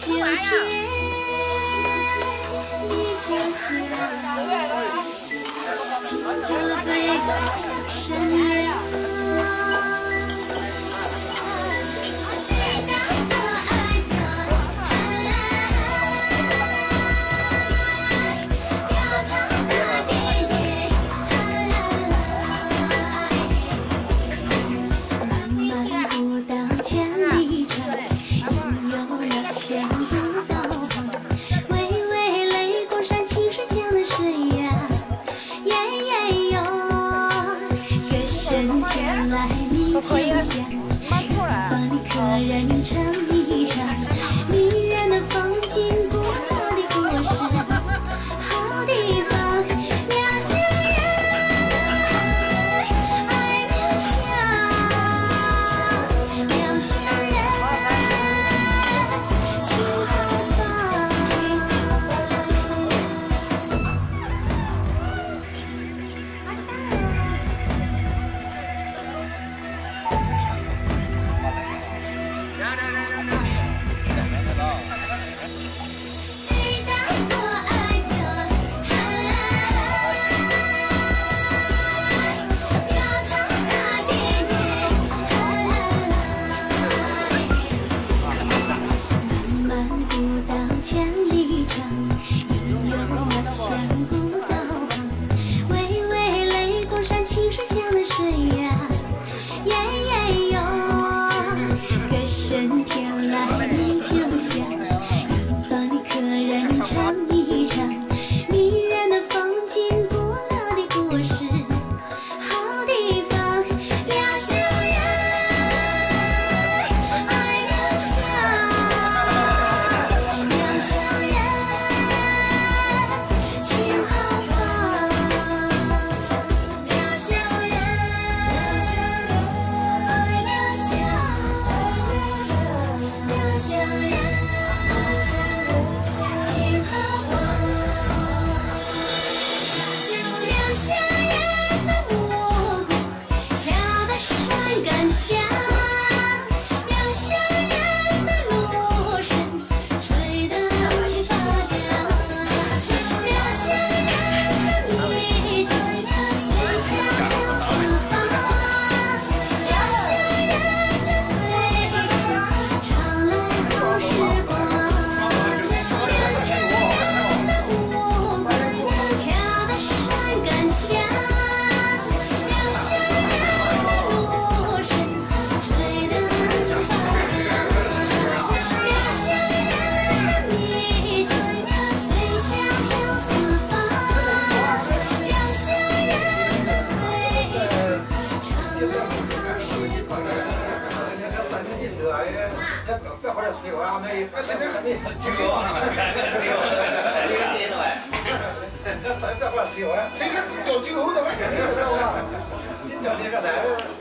就甜，你就香，情就飞到深渊。 清香，帮你客人尝一尝迷人的风景，古老的故事，好地方，两乡人爱两乡，两乡人情何方？ 清水江的水呀，耶耶哟，歌声天来你就响，帮你客人尝一尝迷人的风景，古老的故事，好地方，两乡人爱两乡，两乡人情何方？ 乡人，情何方？两乡人的目光瞧得山感香，两乡人的芦笙吹得发亮，两乡人的美酒随香飘四方，两乡人的飞唱来。 时光，两乡人的目光瞧得山感香，两乡人的芦笙吹得发亮，两乡人的美酒随香飘四方，两乡人的飞唱来好时光。 别或者喜欢没，现在还没听说啊，这个谁的喂？这别或者喜欢，谁是搞酒的？我真是知道啊，今朝这个来。